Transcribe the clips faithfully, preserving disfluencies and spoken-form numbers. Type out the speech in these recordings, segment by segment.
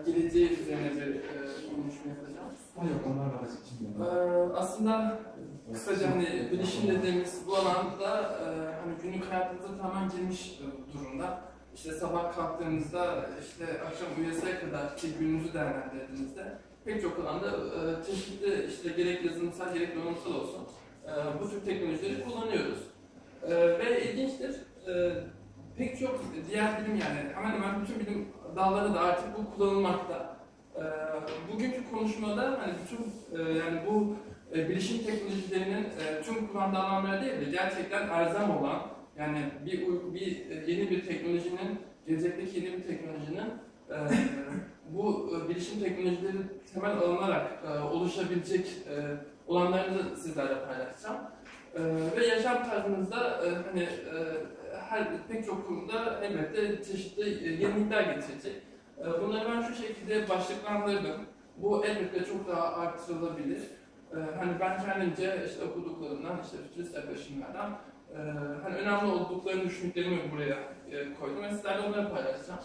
geleceği üzerine bir e, konuşma yapacağım. Hayır, onlar var için. Ee, aslında kısaca hani bilişim dediğimiz bu alanda e, hani günlük hayatımıza tamamen girmiş durumda. İşte sabah kalktığınızda, işte akşam uyuyasıya kadar ki gününüzü değerlendirdiğinizde pek çok alanda e, çeşitli işte gerek yazılımsal gerek donanımsal olsun e, bu tür teknolojileri kullanıyoruz. E, ve ilginçtir, e, pek çok diğer bilim yani hemen hemen bütün bilim dalları da artık bu kullanılmakta. E, bugünkü konuşmada hani bütün e, yani bu e, bilişim teknolojilerinin e, tüm kullandığı alanlar değil de gerçekten elzem olan yani bir, bir yeni bir teknolojinin, gelecekteki yeni bir teknolojinin e, bu e, bilişim teknolojileri temel alınarak e, oluşabilecek e, olanlarını sizlerle paylaşacağım. E, ve yaşam tarzınızda e, hani e, her pek çok konuda elbette çeşitli e, yenilikler getirecek. E, bunları ben şu şekilde başlıklandırdım. Bu elbette çok daha artırılabilir. E, hani ben kendimce işte okuduklarımdan, işte fütürist yaklaşımlardan Ee, hani önemli olduklarını düşündüklerimi buraya e, koydum ve sizlerle onları paylaşacağım.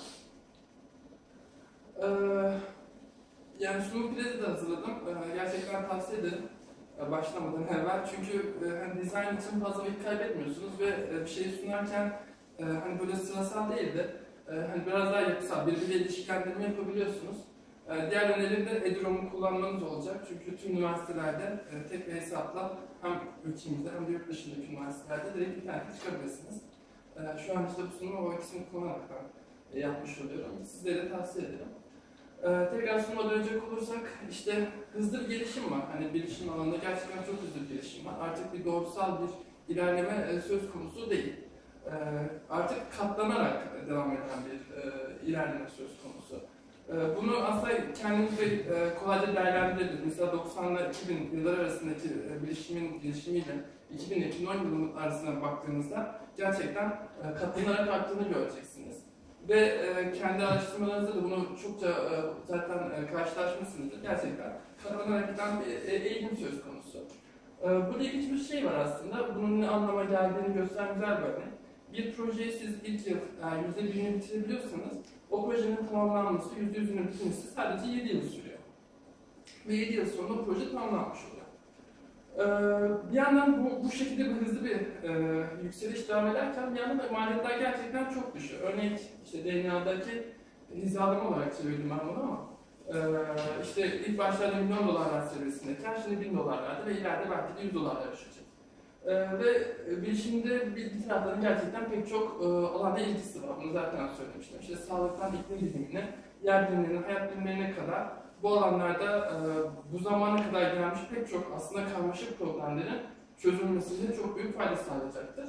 Ee, yani sunum plezi de hazırladım. Ee, gerçekten tavsiye ederim e, başlamadan evvel. Çünkü e, hani dizayn için fazla vakit kaybetmiyorsunuz ve e, bir şeyi sunarken e, hani böyle sırasal değil de e, hani biraz daha yapısal, birbiriyle ilişkilendirme yapabiliyorsunuz. E, diğer önerim de Eduroam'u kullanmanız olacak. Çünkü tüm üniversitelerde e, tek bir hesapla hem ülkemizde hem de yurt dışındaki üniversitelerde direkt internete çıkabilirsiniz. E, şu an işte bu sunumu o ikisini kullanarak e, yapmış oluyorum. Sizlere de tavsiye ederim. E, tekrar sunuma dönecek olursak işte hızlı bir gelişim var. Hani bilişim alanında gerçekten çok hızlı bir gelişim var. Artık bir doğrusal bir ilerleme e, söz konusu değil. E, artık katlanarak devam eden bir e, ilerleme söz konusu. Bunu aslında kendimiz de kolayca değerlendirebiliriz. Mesela doksanlar iki bin yıllar arasındaki bilişimin gelişimiyle iki bin iki bin on yılı arasına baktığınızda gerçekten katlanarak arttığını göreceksiniz. Ve kendi araştırmalarınızda da bunu çokça zaten karşılaşmışsınızdır. Gerçekten katlanarak giden bir eğilim söz konusu. Burada ilginç bir şey var aslında. Bunun ne anlama geldiğini gösteren güzel bir örnek. Bir projeyi siz ilk yıl yüzde birini bitirebiliyorsanız o projenin tamamlanması, yüzde yüzünün bitirmesi sadece yedi yıl sürüyor. Ve yedi yıl sonra o proje tamamlanmış oluyor. Ee, bir yandan bu, bu şekilde bir hızlı bir e, yükseliş devam ederken bir yandan da maliyetler gerçekten çok düşüyor. Örneğin işte D N A'daki hizalama olarak çevirdim ben bunu ama e, işte ilk başlarda milyon dolarlar seviyesindeyken şimdi bin dolarlarda ve ileride belki de yüz dolarlara düşecek. Ee, ve bilişimde bir, bir tarafların gerçekten pek çok e, alanda ilgisi var. Bunu zaten söylemiştim. İşte sağlıktan iklim bilimine, yer bilimlerine, hayat bilimlerine kadar bu alanlarda e, bu zamana kadar gelmiş pek çok aslında karmaşık problemlerin çözülmesinde çok büyük fayda sağlayacaktır.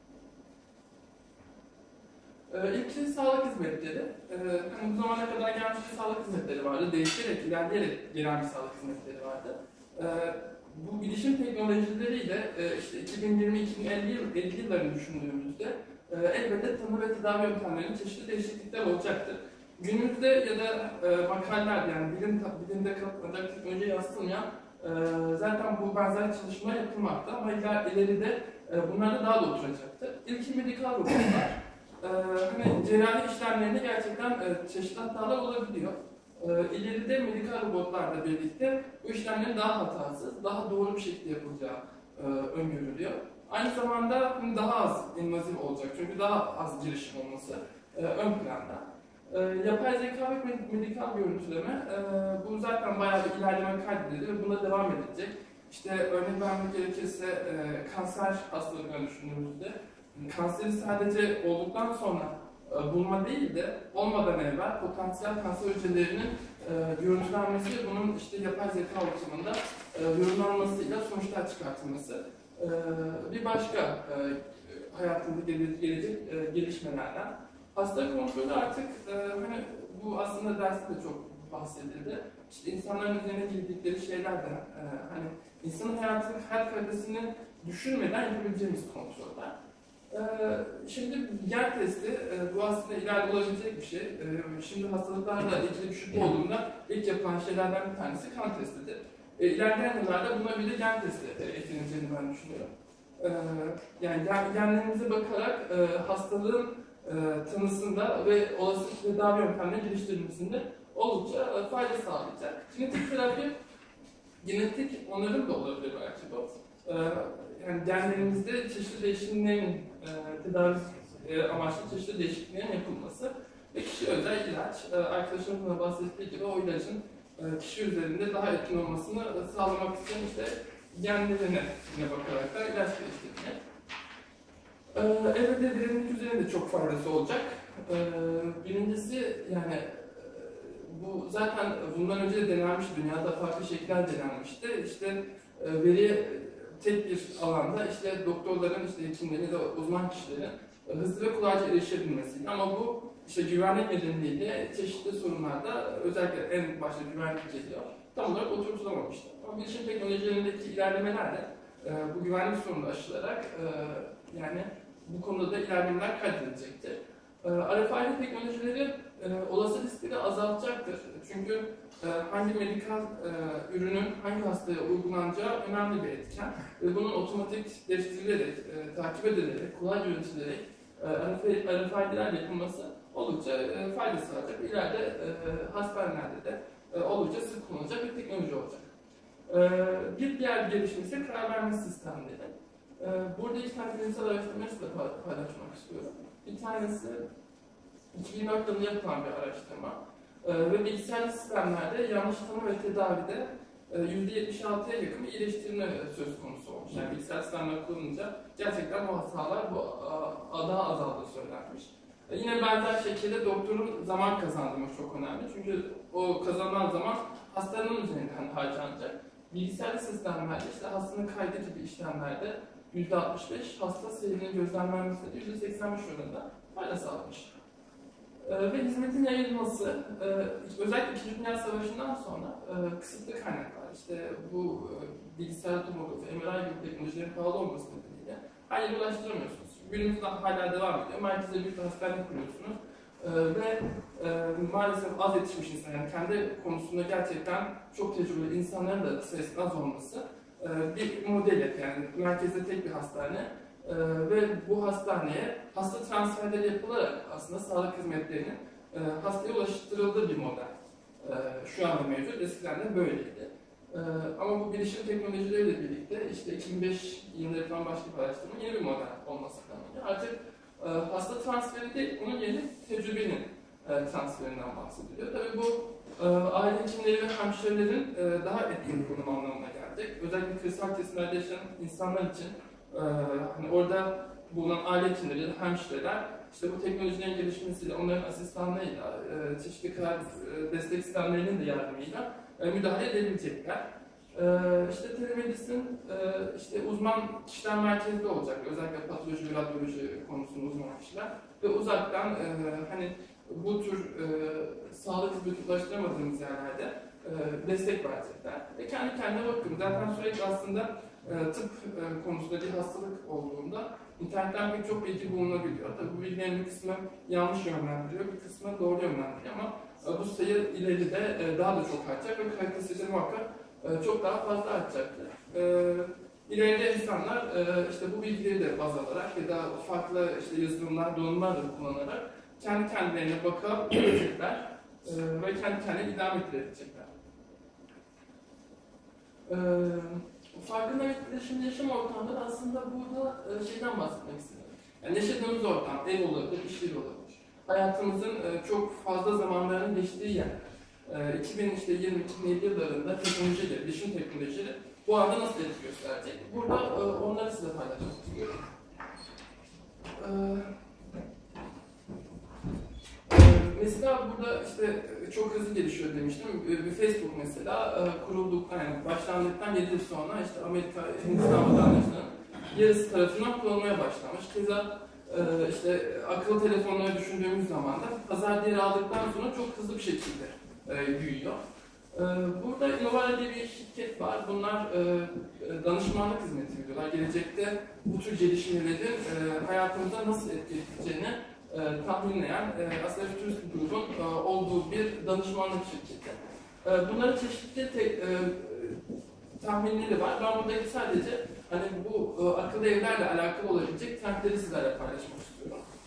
Ee, İlki sağlık hizmetleri. Ee, hani bu zamana kadar gelmiş bir sağlık hizmetleri vardı. Değişerek, ilerleyerek gelen bir sağlık hizmetleri vardı. Ee, Bu bilişim teknolojileriyle işte iki bin yirmi iki bin elli yıllarını düşündüğümüzde elbette tanı ve tedavi yöntemlerinin çeşitli değişiklikler olacaktır. Günümüzde ya da makaleler yani bilim, bilimde katılacak teknolojiye yansıtılmayan zaten bu benzer çalışmalar yapılmakta ama ileride bunlar da daha da oturacaktır. İlki medikal robotlar. Hani cerrahi işlemlerinde gerçekten çeşitli hatalar olabiliyor. Ee, ileride medikal robotlarla birlikte bu işlemlerin daha hatasız, daha doğru bir şekilde yapılacağı e, öngörülüyor. Aynı zamanda daha az invazif olacak çünkü daha az girişim olması e, ön planda. E, yapay zeka ve medikal görüntüleme, e, bu zaten bayağı bir ilerleme kaydedildi ve buna devam edecek. İşte örnek vermek gerekirse e, kanser hastalıklarını düşündüğümüzde, kanseri sadece olduktan sonra bulma değil de olmadan evvel potansiyel kanser hücrelerinin e, görüntülenmesi ve bunun işte yapay zeka ortamında e, yorumlanmasıyla sonuçlar çıkartılması e, bir başka e, hayatında gelecek e, gelişmelerden. Hasta kontrolü artık e, hani bu aslında derste de çok bahsedildi. İşte insanların üzerine girdikleri şeylerden e, hani insanın hayatının hayat kalitesini düşünmeden yapabileceğimiz kontroller. Şimdi gen testi, bu aslında ileride olabilecek bir şey. Şimdi hastalıklarla ilgili bir şüphe olduğunda ilk yapılan şeylerden bir tanesi kan testidir. İlerleyen yıllarda buna bir de gen testi ekleneceğini ben düşünüyorum. Yani genlerimize bakarak hastalığın e, tanısında ve olası tedavi yöntemlerinin geliştirilmesinde oldukça e, fayda sağlayacak. Genetik terapi, genetik onarım da olabilir belki bu. E, yani genlerimizde çeşitli değişimlerin e, tedavi e, amaçlı çeşitli değişikliklerin yapılması ve kişi özel ilaç, e, arkadaşımın da bahsettiği gibi o ilacın e, kişi üzerinde daha etkin olmasını sağlamak için işte genlerine bakarak da ilaç geliştirmek. Ee, evet, verimlilik üzerinde çok faydası olacak. Ee, birincisi yani bu zaten bundan önce de denenmiş, dünyada farklı şekiller denenmişti. İşte e, veri tek bir alanda işte doktorların, işte hekimlerin ya da uzman kişilerin e, hızlı ve kolayca erişebilmesi. Ama bu işte güvenlik nedeniyle çeşitli sorunlarda özellikle en başta güvenlik geliyor. Tam olarak oturtulamamıştı. Ama bilişim teknolojilerindeki ilerlemelerle e, bu güvenlik sorunu aşılarak e, yani bu konuda da ilerlemeler kaydedilecektir. E, R F I D teknolojileri e, olası riskleri azaltacaktır. Çünkü e, hangi medikal e, ürünün hangi hastaya uygulanacağı önemli bir etken. Ve bunun otomatikleştirilerek, e, takip edilerek, kolayca yönetilerek e, R F I D'ler yapılması oldukça e, fayda sağlayacak. İleride e, hastanelerde de e, oldukça sık kullanılacak bir teknoloji olacak. E, bir diğer gelişme ise karar verme sistemleri. E, burada iki tane bilimsel araştırmayı size paylaşmak istiyorum. Bir tanesi iki bin dört yılında yapılan bir araştırma e, ve bilgisayar sistemlerde yanlış tanı ve tedavide e, yüzde yetmiş altıya yakın bir iyileştirme söz konusu olmuş. Yani bilgisayar sistemler kullanınca gerçekten bu hatalar bu a, daha azaldığı söylenmiş. E, yine benzer şekilde doktorun zaman kazandırması çok önemli. Çünkü o kazanılan zaman hastanın üzerinden harcanacak. Bilgisayar sistemlerde işte hastanın kaydı gibi işlemlerde yüzde altmış beş, hasta seyrinin gözlemlenmesinde yüzde seksen beş oranında fayda sağlamış. Ee, ve hizmetin yayılması, e, özellikle İkinci Dünya Savaşı'ndan sonra e, kısıtlı kaynaklar, işte bu e, bilgisayar tomografi, M R I gibi teknolojilerin pahalı olması nedeniyle her yere ulaştıramıyorsunuz. Günümüzde hala devam ediyor. Merkezde büyük bir hastane kuruyorsunuz e, ve e, maalesef az yetişmiş insan, yani kendi konusunda gerçekten çok tecrübeli insanların da sayısının az olması e, bir model, yani merkezde tek bir hastane. Ee, ve bu hastaneye hasta transferleri yapılarak aslında sağlık hizmetlerinin e, hastaya ulaştırıldığı bir model. E, şu anda mevcut, eskiden de böyleydi. E, ama bu bilişim teknolojileriyle birlikte işte iki bin beş yılında yapılan başka bir araştırma yeni bir model olması planlanıyor. Artık e, hasta transferi değil, onun yerine tecrübenin e, transferinden bahsediliyor. Tabii bu e, aile hekimleri ve hemşirelerin e, daha etkin konum anlamına gelecek. Özellikle kırsal kesimlerde yaşayan insanlar için Ee, hani orada bulunan aile hekimleri ya da hemşireler işte bu teknolojinin gelişmesiyle, onların asistanlığıyla, e, çeşitli karar e, destek sistemlerinin de yardımıyla e, müdahale edebilecekler. E, işte telemedicine e, işte uzman kişiler merkezde olacak, özellikle patoloji ve radyoloji konusunda uzman kişiler ve uzaktan e, hani bu tür e, sağlık hizmeti ulaştıramadığımız yerlerde e, destek verecekler ve kendi kendine bakın. Zaten sürekli aslında tıp konusunda bir hastalık olduğunda internetten pek çok bilgi bulunabiliyor. Tabii bu bilgilerin bir kısmı yanlış yönlendiriyor, bir kısmı doğru yönlendiriyor ama bu sayı ileride daha da çok artacak ve kalitesi muhakkak çok daha fazla artacaktır. İleride insanlar işte bu bilgileri de baz alarak ya da farklı işte yazılımlar, donanımlar da kullanarak kendi kendilerine bakabilecekler ve kendi kendine idame ettirebilecekler. Farkında etkileşimde yaşam ortamları aslında burada e, şeyden bahsetmek istedim. Yani yaşadığımız ortam, ev olabilir, iş yeri olabilir. Hayatımızın e, çok fazla zamanlarının geçtiği yer. E, iki bin yirmi iki bin elli yıllarında teknolojileri, bilişim teknolojileri bu anda nasıl etki gösterecek? Burada e, onları size paylaşmak istiyorum. E, Mesela burada işte çok hızlı gelişiyor demiştim. Bir Facebook mesela kurulduktan, yani başlandıktan yedi yıl sonra işte Amerika, Hindistan vatandaşlarının yarısı tarafından kullanılmaya başlamış. Keza işte akıllı telefonları düşündüğümüz zaman da pazar değeri aldıktan sonra çok hızlı bir şekilde büyüyor. Burada Innovara diye bir şirket var. Bunlar danışmanlık hizmeti veriyorlar. Gelecekte bu tür gelişmelerin hayatımıza nasıl etkileyeceğini E, tahminleyen e, aslında Futurist bir grubun e, olduğu bir danışmanlık şirketi. E, bunların çeşitli te, e, tahminleri var. Ben buradaki sadece hani bu e, akıllı evlerle alakalı olabilecek trendleri sizlerle paylaşmak istiyorum.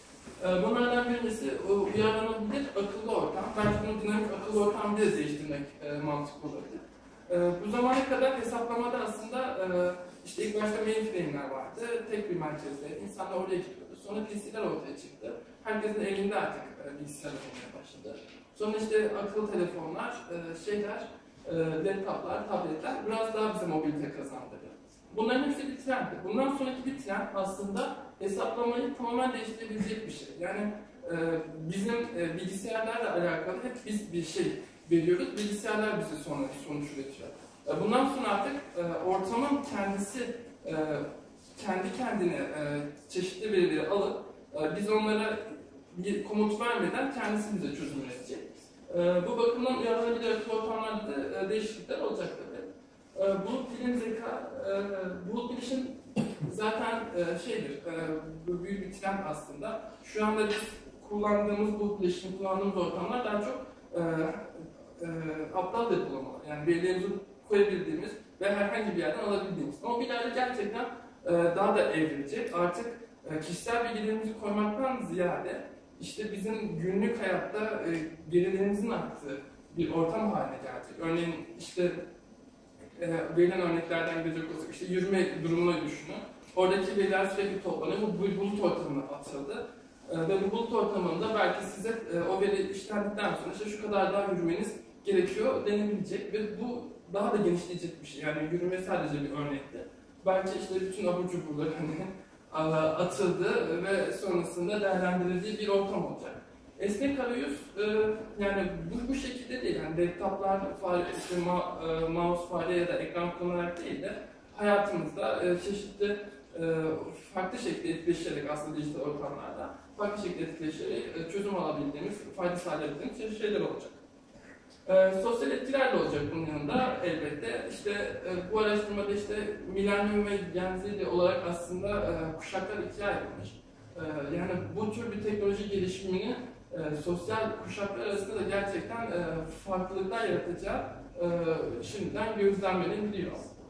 E, bunlardan birincisi uyarlanabilir akıllı ortam. Belki bunu dinamik akıllı ortam diye değiştirmek e, mantıklı olabilir. E, bu zamana kadar hesaplamada aslında e, işte ilk başta mainframe'ler vardı. Tek bir merkezde. İnsanlar oraya gidiyordu. Sonra P C'ler ortaya çıktı. Herkesin elinde artık e, bilgisayar olmaya başladı. Sonra işte akıllı telefonlar, e, şeyler, e, laptoplar, tabletler biraz daha bize mobilite kazandırdı. Bunların hepsi bir trenddi. Bundan sonraki bir trend aslında hesaplamayı tamamen değiştirebilecek bir şey. Yani e, bizim e, bilgisayarlarla alakalı hep biz bir şey veriyoruz. Bilgisayarlar bize sonra sonuç üretiyor. E, bundan sonra artık e, ortamın kendisi e, kendi kendine e, çeşitli verileri alıp e, biz onlara bir komut vermeden kendisi bize çözüm üretecek. E, bu bakımdan uyarlanabilir akıllı ortamlarda da e, değişiklikler olacak tabii. E, bulut bilim zeka, e, bulut bilişim zaten e, şeydir, e, büyük bir trend aslında. Şu anda biz kullandığımız bulut bilişim, kullandığımız ortamlar daha çok e, e, aptal depolamalar. Yani verilerimizi koyabildiğimiz ve herhangi bir yerden alabildiğimiz. Ama bir ileride gerçekten e, daha da evrilecek. Artık e, kişisel bilgilerimizi koymaktan ziyade işte bizim günlük hayatta e, verilerimizin arttığı bir ortam haline gelecek. Örneğin işte e, verilen örneklerden gidecek olsak işte yürüme durumunu düşünün. Oradaki veriler sürekli toplanıyor. Bu bulut ortamına atıldı. E, ve bu bulut ortamında belki size e, o veri işlendikten sonra işte şu kadar daha yürümeniz gerekiyor denebilecek ve bu daha da genişleyecek bir şey. Yani yürüme sadece bir örnekti. Belki işte bütün abur cuburlar hani atıldı ve sonrasında değerlendirildiği bir ortam olacak. Esnek arayüz e, yani bu, bu şekilde değil. Yani laptoplar, fare, işte ma, e, mouse, fare ya da ekran kullanarak değil de hayatımızda e, çeşitli e, farklı şekilde etkileşerek aslında dijital ortamlarda farklı şekilde etkileşerek e, çözüm alabildiğimiz, fayda sağlayabildiğimiz çeşitli şeyler olacak. E, sosyal etkiler de olacak bunun yanında elbette. İşte e, bu araştırmada işte milenyum ve Gen Z olarak aslında e, kuşaklar ikiye ayrılmış. E, yani bu tür bir teknoloji gelişimini e, sosyal kuşaklar arasında da gerçekten e, farklılıklar yaratacağı e, şimdiden gözlemlenebiliyor.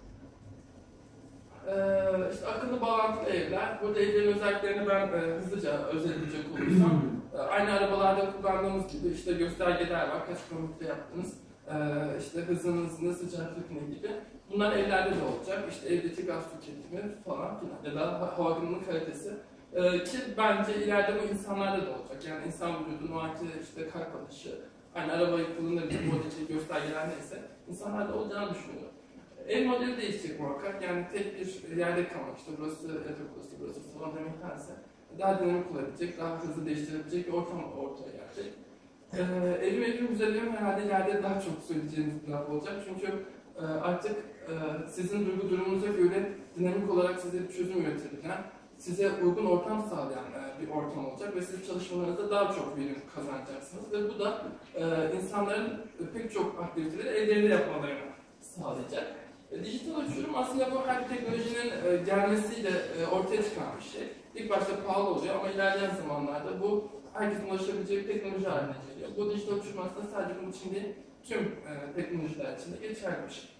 E, işte akıllı bağlantılı evler, burada evlerin özelliklerini ben e, hızlıca özetleyecek olursam, e, aynı arabalarda kullandığımız gibi işte göstergeler var, kaç kilometre yaptınız, e, işte hızınız ne, sıcaklık ne gibi. Bunlar evlerde de olacak, işte evdeki gaz tüketimi falan filan ya da havanın kalitesi. Ee, ki bence ileride bu insanlarda da olacak. Yani insan vücudunun o anki işte kalp atışı, hani arabayı kullanırken buradaki göstergeler neyse, insanlarda olacağını düşünüyorum. Ev modeli değişecek muhakkak. Yani tek bir yerde kalmak, işte burası yatak odası, burası salon demektense daha dinamik olabilecek, daha hızlı değiştirebilecek bir ortam ortaya gelecek. Ee, evim evim güzel evim herhalde ileride daha çok söyleyeceğimiz bir laf olacak. Çünkü e, artık e, sizin duygu durumunuza göre dinamik olarak size bir çözüm üretebilen, size uygun ortam sağlayan e, bir ortam olacak ve siz çalışmalarınızda daha çok verim kazanacaksınız ve bu da e, insanların pek çok aktiviteleri evlerinde yapmalarını sağlayacak. E, dijital uçurum aslında bu her teknolojinin e, gelmesiyle e, ortaya çıkan bir şey. İlk başta pahalı oluyor ama ilerleyen zamanlarda bu herkesin ulaşabileceği bir teknoloji haline geliyor. Bu dijital uçurum aslında sadece bunun için değil, tüm e, teknolojiler için de geçerli bir şey.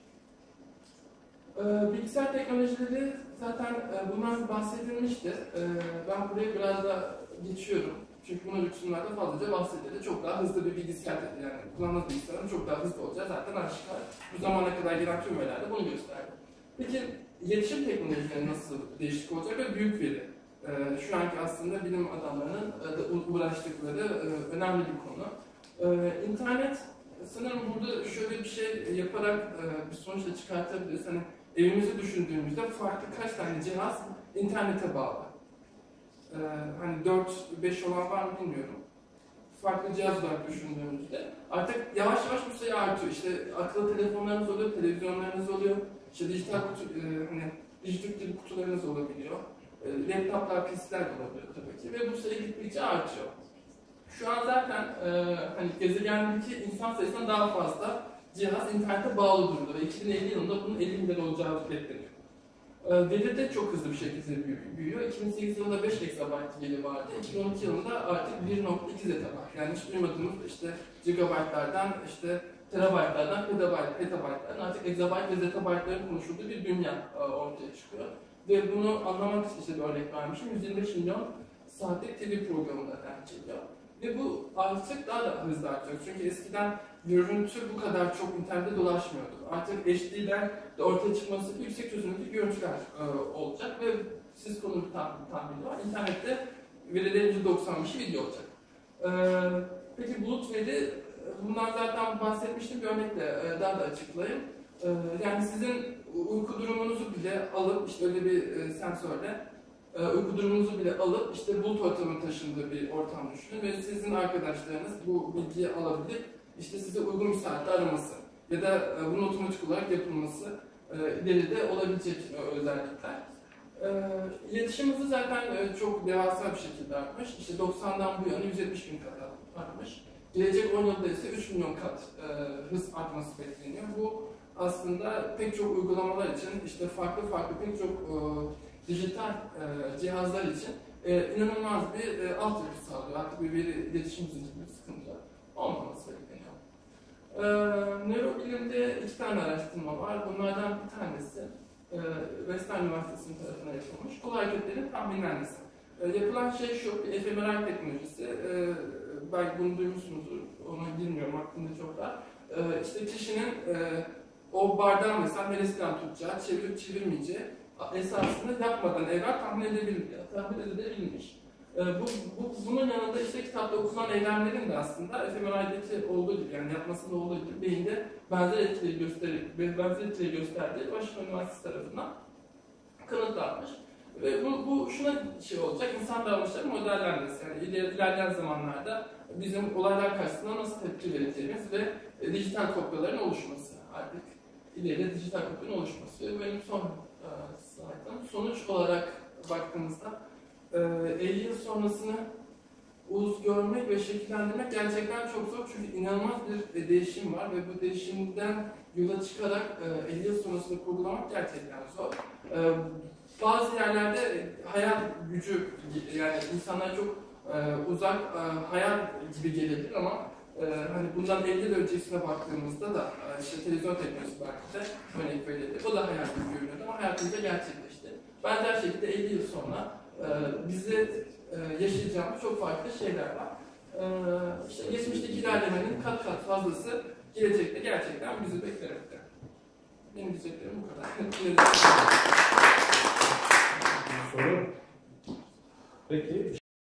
Ee, bilgisayar teknolojileri zaten e, bundan bahsedilmişti. Ee, ben buraya biraz da geçiyorum. Çünkü bunun lüksümlerde fazlaca bahsedildi. Çok daha hızlı bir bilgisayar, yani kullanılan bilgisayarın çok daha hızlı olacağı zaten aşikar. Bu zamana kadar gelen tüm veriler de bunu gösterdi. Peki iletişim teknolojileri nasıl değişik olacak ve büyük veri? Ee, şu anki aslında bilim adamlarının e, uğraştıkları e, önemli bir konu. Ee, internet sanırım burada şöyle bir şey yaparak e, bir sonuçla çıkartabiliriz. Hani evimizi düşündüğümüzde farklı kaç tane cihaz internete bağlı. Ee, hani dört beş olan var mı bilmiyorum. Farklı cihaz olarak düşündüğümüzde artık yavaş yavaş bu sayı artıyor. İşte akıllı telefonlarınız oluyor, televizyonlarınız oluyor, işte dijital kutu, e, hani dijital kutularınız olabiliyor. E, laptoplar, P C'ler de olabiliyor tabii ki ve bu sayı gittikçe artıyor. Şu an zaten e, hani gezegendeki insan sayısından daha fazla cihaz internete bağlı durumda ve iki bin elli yılında bunun elli milyar olacağı bekleniyor. E, veri de çok hızlı bir şekilde büyüyor. iki bin sekiz yılında beş exabyte veri vardı. iki bin on iki yılında artık bir nokta iki zettabyte. Yani hiç duymadığımız işte gigabaytlardan, işte terabaytlardan, petabayt, petabaytlardan artık exabyte ve zettabaytların konuşulduğu bir dünya e, ortaya çıkıyor. Ve bunu anlamak için işte bir örnek vermişim. yüz yirmi beş milyon saatlik T V programına denk geliyor. Ve bu artık daha da hızlı artacak. Çünkü eskiden görüntü bu kadar çok internette dolaşmıyordu. Artık H D'ler de ortaya çıkması yüksek çözünürlüklü görüntüler e, olacak ve siz konu bir tahmin, tahmini var. İnternette verilerin yüzde doksan beşi video olacak. E, peki bulut veri, bundan zaten bahsetmiştim, bir örnekle e, daha da açıklayayım. E, yani sizin uyku durumunuzu bile alıp, işte öyle bir e, sensörle e, uyku durumunuzu bile alıp işte bulut ortamına taşındığı bir ortam düşünün ve sizin arkadaşlarınız bu bilgiyi alabilip işte size uygun bir saatte araması ya da e, bunun otomatik olarak yapılması e, ileride olabilecek e, özellikler. E, iletişim hızı zaten e, çok devasa bir şekilde artmış. İşte doksandan bu yana yüz yetmiş bin kat artmış. Gelecek on yılda ise üç milyon kat e, hız artması bekleniyor. Bu aslında pek çok uygulamalar için, işte farklı farklı pek çok e, dijital e, cihazlar için e, inanılmaz bir e, altyapı sağlıyor. Artık bir veri iletişim zincirinde sıkıntı olmaması bekleniyor. E, nörobilimde iki tane araştırma var. Bunlardan bir tanesi e, Western Üniversitesi'nin tarafından yapılmış. Kol hareketlerinin tahminlenmesi. E, yapılan şey şu, bir F M R I teknolojisi. E, belki bunu duymuşsunuzdur, onu bilmiyorum, aklımda çok var. E, işte kişinin e, o bardağı mesela neresinden tutacağı, çevirip çevirmeyeceği esasında yapmadan evvel tahmin edebilmiş. Tahmin edebilmiş. E, bu, bu, bunun yanında işte kitapta okunan eylemlerin de aslında F M R I'deki olduğu gibi, yani yapmasında olduğu gibi beyinde benzer etkileri gösterip, benzer etkileri gösterdiği Washington Üniversitesi tarafından kanıtlanmış. Ve bu, bu şuna şey olacak, insan davranışları modellenmesi. Yani iler, ilerleyen zamanlarda bizim olaylar karşısında nasıl tepki vereceğimiz ve e, dijital kopyaların oluşması. Artık ileride dijital kopyanın oluşması. Ve benim son e, slaytım. Sonuç olarak baktığımızda e, elli yıl sonrasını uz görmek ve şekillendirmek gerçekten çok zor. Çünkü inanılmaz bir e, değişim var ve bu değişimden yola çıkarak e, elli yıl sonrasını kurgulamak gerçekten zor. E, Bazı yerlerde hayal gücü, yani insanlara çok e, uzak e, hayal gibi gelebilir ama e, hani bundan elli yıl öncesine baktığımızda da e, işte televizyon teknolojisi belki de örnek verilebilir. O da hayal gibi görünüyordu ama hayatımızda gerçekleşti. Benzer şekilde elli yıl sonra e, bizi e, yaşayacağımız çok farklı şeyler var. E, işte geçmişteki ilerlemenin kat kat fazlası gelecekte gerçekten bizi beklemekte. Benim diyeceklerim bu kadar. Soru? Peki.